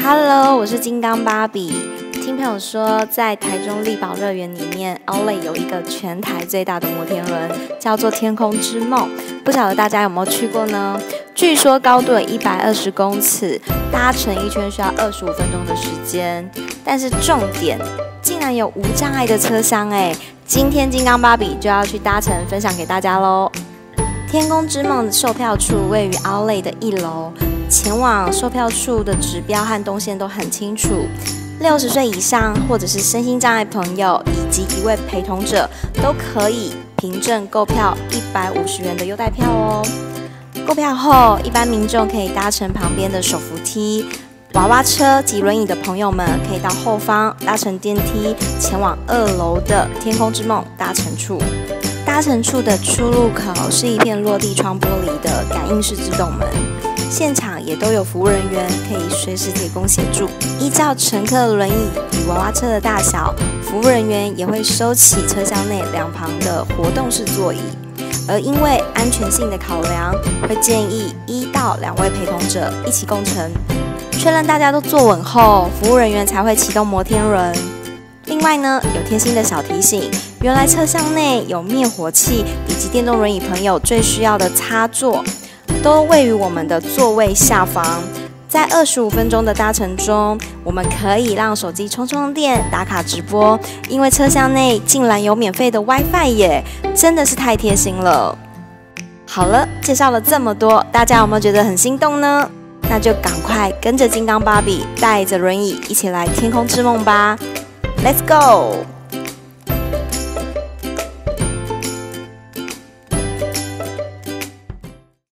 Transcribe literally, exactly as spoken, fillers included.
Hello， 我是金刚芭比。听朋友说，在台中力宝乐园里面 Outlet 有一个全台最大的摩天轮，叫做天空之梦。不晓得大家有没有去过呢？据说高度一百二十公尺，搭乘一圈需要二十五分钟的时间。但是重点，竟然有无障碍的车厢哎！今天金刚芭比就要去搭乘，分享给大家喽。天空之梦的售票处位于 Outlet 的一楼，前往售票处的指标和动线都很清楚。六十岁以上或者是身心障碍朋友以及一位陪同者都可以凭证购票一百五十元的优待票哦。购票后，一般民众可以搭乘旁边的手扶梯、娃娃车及轮椅的朋友们可以到后方搭乘电梯前往二楼的天空之梦搭乘处。搭乘处的出入口是一片落地窗玻璃的感应式自动门，现场也都有服务人员可以随时提供协助。依照乘客轮椅与娃娃车的大小，服务人员也会收起车厢内两旁的活动式座椅。而因为安全性的考量，会建议一到两位陪同者一起共乘。确认大家都坐稳后，服务人员才会启动摩天轮。另外呢，有贴心的小提醒，原来车厢内有灭火器以及电动轮椅朋友最需要的插座，都位于我们的座位下方。在二十五分钟的搭乘中，我们可以让手机充充电、打卡直播，因为车厢内竟然有免费的 WiFi 耶，真的是太贴心了。好了，介绍了这么多，大家有没有觉得很心动呢？那就赶快跟着金刚芭比，带着轮椅一起来天空之梦吧！Let's go!